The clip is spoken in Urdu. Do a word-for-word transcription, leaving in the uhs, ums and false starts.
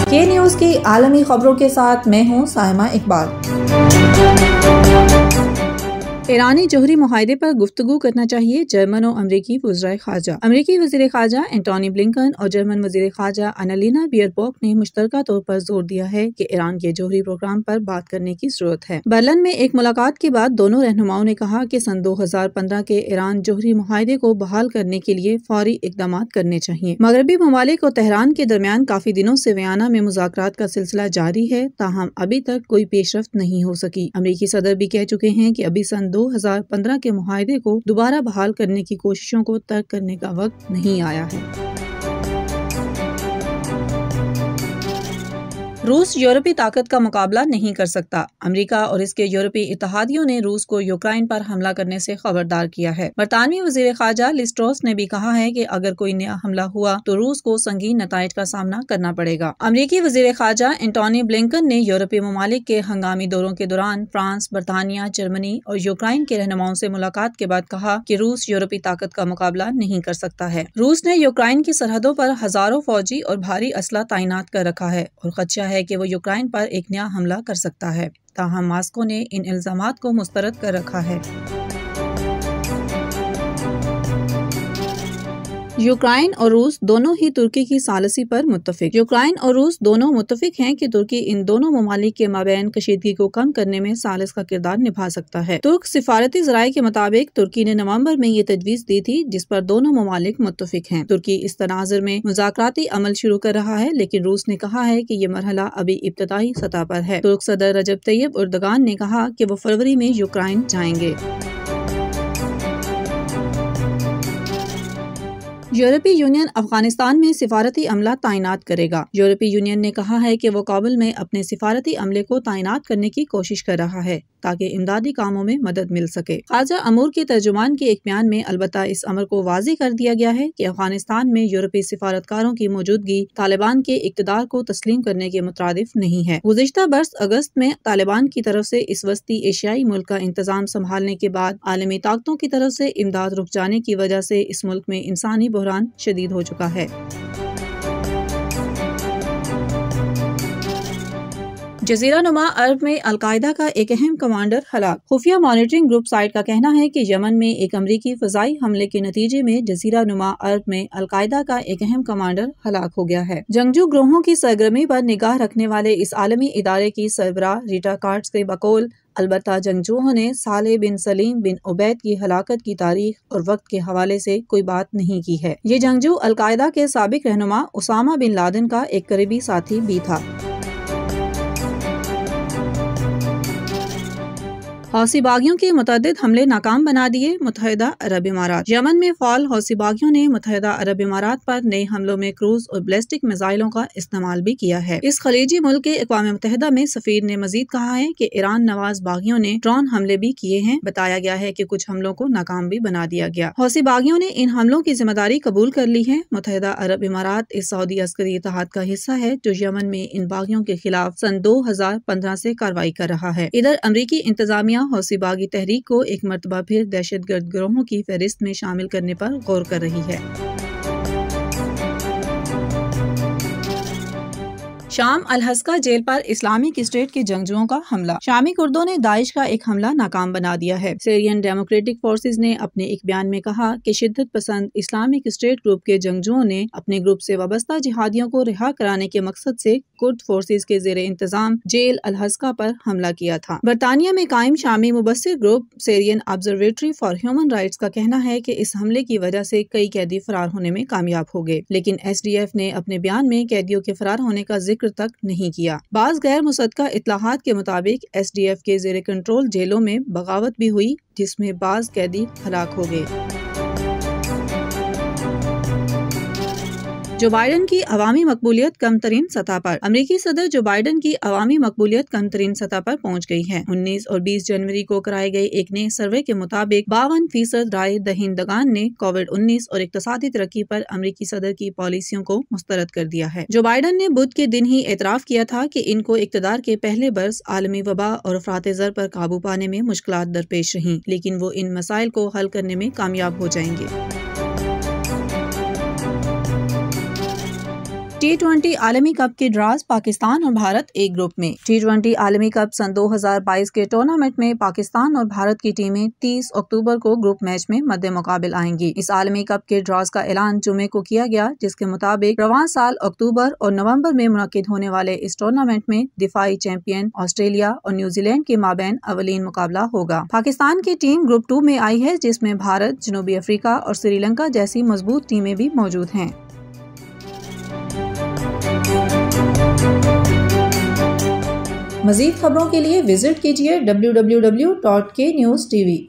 کے نیوز کی عالمی خبروں کے ساتھ میں ہوں سائمہ اقبال۔ ایرانی جوہری معاہدے پر گفتگو کرنا چاہیے جرمن و امریکی وزرائے خارجہ۔ امریکی وزیر خارجہ اینٹونی بلنکن اور جرمن وزیر خارجہ انالینا بیئربوک نے مشترکہ طور پر زور دیا ہے کہ ایران کے جوہری پروگرام پر بات کرنے کی ضرورت ہے۔ برلن میں ایک ملاقات کے بعد دونوں رہنماؤں نے کہا کہ سن دو ہزار پندرہ کے ایران جوہری معاہدے کو بحال کرنے کے لیے فوری اقدامات کرنے چاہیے۔ مغربی ممالک اور تہران کے درمیان کافی دنوں سے ویانا میں مذاکرات کا سلسلہ جاری ہے، تاہم ابھی تک کوئی پیش رفت نہیں ہو سکی۔ امریکی صدر بھی کہہ چکے ہیں کہ ابھی سن دو ہزار پندرہ کے معاہدے کو دوبارہ بحال کرنے کی کوششوں کو ترک کرنے کا وقت نہیں آیا ہے۔ روس یورپی طاقت کا مقابلہ نہیں کر سکتا۔ امریکہ اور اس کے یورپی اتحادیوں نے روس کو یوکرائن پر حملہ کرنے سے خبردار کیا ہے۔ برطانوی وزیر خارجہ لیز ٹراس نے بھی کہا ہے کہ اگر کوئی نیا حملہ ہوا تو روس کو سنگین نتائج کا سامنا کرنا پڑے گا۔ امریکی وزیر خارجہ اینٹونی بلنکن نے یورپی ممالک کے ہنگامی دوروں کے دوران فرانس، برطانیہ، جرمنی اور یوکرائن کے رہنماؤں سے ملاقات کے بعد کہا کہ روس یورپی طاقت کا مقابلہ نہیں کر سکتا ہے۔ روس نے یوکرائن کی سرحدوں پر ہزاروں فوجی اور بھاری اسلحہ تعینات کر رکھا ہے اور خدشہ ہے کہ وہ یوکرائن پر ایک نیا حملہ کر سکتا ہے، تاہم ماسکو نے ان الزامات کو مسترد کر رکھا ہے۔ یوکرائن اور روس دونوں ہی ترکی کی ثالثی پر متفق۔ یوکرائن اور روس دونوں متفق ہیں کہ ترکی ان دونوں ممالک کے مابین کشیدگی کو کم کرنے میں ثالث کا کردار نبھا سکتا ہے۔ ترک سفارتی ذرائع کے مطابق ترکی نے نومبر میں یہ تجویز دی تھی جس پر دونوں ممالک متفق ہیں۔ ترکی اس تناظر میں مذاکراتی عمل شروع کر رہا ہے، لیکن روس نے کہا ہے کہ یہ مرحلہ ابھی ابتدائی سطح پر ہے۔ ترک صدر رجب طیب اردگان نے کہا کہ وہ فروری میں یوکرائن جائیں گے۔ یورپی یونین افغانستان میں سفارتی عملہ تعینات کرے گا۔ یورپی یونین نے کہا ہے کہ وہ کابل میں اپنے سفارتی عملے کو تعینات کرنے کی کوشش کر رہا ہے تاکہ امدادی کاموں میں مدد مل سکے۔ خارجہ امور کے ترجمان کے ایک بیان میں البتہ اس امر کو واضح کر دیا گیا ہے کہ افغانستان میں یورپی سفارتکاروں کی موجودگی طالبان کے اقتدار کو تسلیم کرنے کے مترادف نہیں ہے۔ گزشتہ برس اگست میں طالبان کی طرف سے اس وسطی ایشیائی ملک کا انتظام سنبھالنے کے بعد عالمی طاقتوں کی طرف سے امداد رک جانے کی وجہ سے اس ملک میں انسانی بحران شدید ہو چکا ہے۔ جزیرہ نما عرب میں القاعدہ کا ایک اہم کمانڈر ہلاک۔ خفیہ مانیٹرنگ گروپ سائٹ کا کہنا ہے کہ یمن میں ایک امریکی فضائی حملے کے نتیجے میں جزیرہ نما عرب میں القاعدہ کا ایک اہم کمانڈر ہلاک ہو گیا ہے۔ جنگجو گروہوں کی سرگرمی پر نگاہ رکھنے والے اس عالمی ادارے کی سربراہ ریٹا کارٹز کے بقول البتہ جنگجوؤں نے صالح بن سلیم بن عبید کی ہلاکت کی تاریخ اور وقت کے حوالے سے کوئی بات نہیں کی ہے۔ یہ جنگجو القاعدہ کے سابق رہنما اسامہ بن لادن کا ایک قریبی ساتھی بھی تھا۔ حوثی باغیوں کے متعدد حملے ناکام بنا دیے متحدہ عرب امارات۔ یمن میں فعال حوثی باغیوں نے متحدہ عرب امارات پر نئے حملوں میں کروز اور بیلسٹک میزائلوں کا استعمال بھی کیا ہے۔ اس خلیجی ملک کے اقوام متحدہ میں سفیر نے مزید کہا ہے کہ ایران نواز باغیوں نے ڈرون حملے بھی کیے ہیں۔ بتایا گیا ہے کہ کچھ حملوں کو ناکام بھی بنا دیا گیا۔ حوثی باغیوں نے ان حملوں کی ذمہ داری قبول کر لی ہے۔ متحدہ عرب امارات اس سعودی عسکری اتحاد کا حصہ ہے جو یمن میں ان باغیوں کے خلاف سن دو ہزار پندرہ سے کارروائی کر رہا ہے۔ ادھر امریکی انتظامیہ حوثی باغی تحریک کو ایک مرتبہ پھر دہشت گرد گروہوں کی فہرست میں شامل کرنے پر غور کر رہی ہے۔ شام الحسکہ جیل پر اسلامک اسٹیٹ کے جنگجوؤں کا حملہ۔ شامی کردوں نے داعش کا ایک حملہ ناکام بنا دیا ہے۔ سیرین ڈیموکریٹک فورسز نے اپنے ایک بیان میں کہا کہ شدت پسند اسلامک اسٹیٹ گروپ کے جنگجوؤں نے اپنے گروپ سے وابستہ جہادیوں کو رہا کرانے کے مقصد سے کرد فورسز کے زیر انتظام جیل الحسکہ پر حملہ کیا تھا۔ برطانیہ میں قائم شامی مبصر گروپ Syrian observatory for human rights کا کہنا ہے کہ اس حملے کی وجہ سے کئی قیدی فرار ہونے میں کامیاب ہو گئے، لیکن ایس ڈی ایف نے اپنے بیان میں قیدیوں کے فرار ہونے کا ذکر تک نہیں کیا۔ بعض غیر مصدقہ اطلاعات کے مطابق ایس ڈی ایف کے زیر کنٹرول جیلوں میں بغاوت بھی ہوئی جس میں بعض قیدی ہلاک ہو گئے۔ جو بائیڈن کی عوامی مقبولیت کم ترین سطح پر۔ امریکی صدر جو بائیڈن کی عوامی مقبولیت کم ترین سطح پر پہنچ گئی ہے۔ انیس اور بیس جنوری کو کرائے گئے ایک نئے سروے کے مطابق باون فیصد رائے دہندگان نے کووڈ انیس اور اقتصادی ترقی پر امریکی صدر کی پالیسیوں کو مسترد کر دیا ہے۔ جو بائیڈن نے بدھ کے دن ہی اعتراف کیا تھا کہ ان کو اقتدار کے پہلے برس عالمی وبا اور افراط زر پر قابو پانے میں مشکلات درپیش رہیں، لیکن وہ ان مسائل کو حل کرنے میں کامیاب ہو جائیں گے۔ ٹی ٹوینٹی عالمی کپ کے ڈراز پاکستان اور بھارت ایک گروپ میں۔ ٹی ٹوینٹی عالمی کپ سن دو ہزار بائیس کے ٹورنامنٹ میں پاکستان اور بھارت کی ٹیمیں تیس اکتوبر کو گروپ میچ میں مد مقابل آئیں گی۔ اس عالمی کپ کے ڈراز کا اعلان جمعے کو کیا گیا، جس کے مطابق رواں سال اکتوبر اور نومبر میں منعقد ہونے والے اس ٹورنامنٹ میں دفاعی چیمپئن آسٹریلیا اور نیوزی لینڈ کے مابین اولین مقابلہ ہوگا۔ پاکستان کی ٹیم گروپ ٹو میں آئی ہے، جس میں بھارت، جنوبی افریقہ اور سری لنکا جیسی مضبوط ٹیمیں بھی موجود ہیں۔ مزید خبروں کے لیے وزٹ کیجیے W W W dot K news T وی۔